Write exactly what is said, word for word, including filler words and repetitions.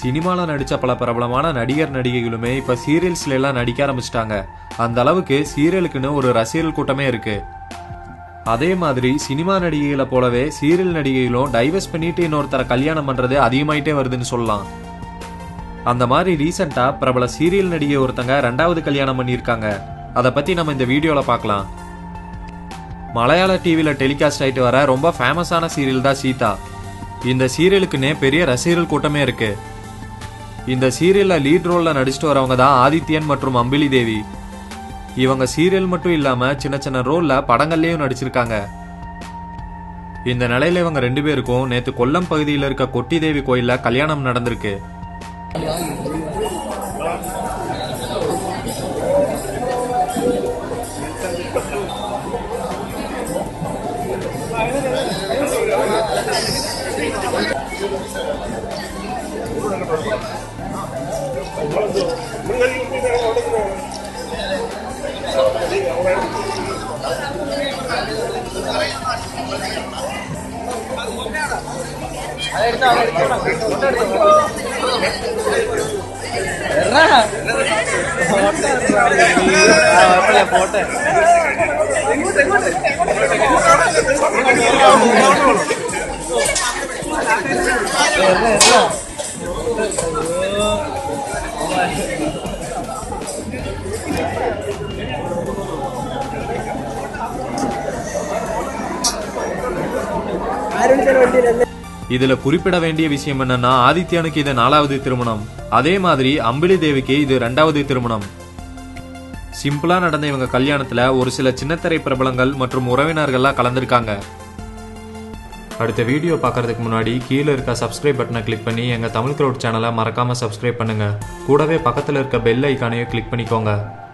சினிமால நடிச்ச பல பிரபலமான நடிகர் நடிகைகளுமே இப்ப சீரியல்ஸ்ல எல்லாம் நடிக்க ஆரம்பிச்சிட்டாங்க. அந்த அளவுக்கு சீரியலுக்குன்னு ஒரு ரசிகர்கள் கூட்டமே இருக்கு. அதே மாதிரி சினிமா நடிகைகளை போலவே சீரியல் நடிகைகளும் டைவர்ஸ் பண்ணிட்டு இன்னொருத்தர கல்யாணம் பண்றது அதிகமாயிட்டே வருதுன்னு சொல்லலாம். அந்த மாதிரி ரீசெண்டா பிரபல சீரியல் நடிகை ஒருத்தங்க ரெண்டாவது கல்யாணம் பண்ணியிருக்காங்க. அதை பத்தி நம்ம இந்த வீடியோல பார்க்கலாம். மலையாள டிவில டெலிகாஸ்ட் ஆயிட்டு வர ரொம்ப ஃபேமஸான சீரியல் தான் சீதா. இந்த சீரியலுக்குன்னே பெரிய ரசிகர்கள் கூட்டமே இருக்கு. இந்த சீரியல்ல லீட் ரோல்ல நடிச்சிட்டு வரவங்க தான் ஆதித்யன் மற்றும் அம்பிலி தேவி. இவங்க சீரியல் மட்டும் இல்லாம சின்ன சின்ன ரோல்ல படங்கள்லயும் நடிச்சிருக்காங்க. இந்த நிலையில இவங்க ரெண்டு பேருக்கும் நேத்து கொல்லம் பகுதியில் இருக்க கொட்டி தேவி கோயில்ல கல்யாணம் நடந்திருக்கு. இதுல குறிப்பிட வேண்டிய விஷயம் என்னன்னா, ஆதித்யனுக்கு இது நாலாவது திருமணம். அதே மாதிரி அம்பிலி தேவிக்கு இது ரெண்டாவது திருமணம். சிம்பிளா நடந்த இவங்க கல்யாணத்துல ஒரு சில சின்னத்திரை பிரபலங்கள் மற்றும் உறவினர்கள்லாம் கலந்துருக்காங்க. அடுத்த வீடியோ பார்க்கறதுக்கு முன்னாடி கீழே இருக்க சப்ஸ்கிரைப் பட்டனை கிளிக் பண்ணி எங்க தமிழ் கிரவுட் சேனலை மறக்காம சப்ஸ்கிரைப் பண்ணுங்க. கூடவே பக்கத்துல இருக்க பெல் ஐக்கானையும் கிளிக் பண்ணிக்கோங்க.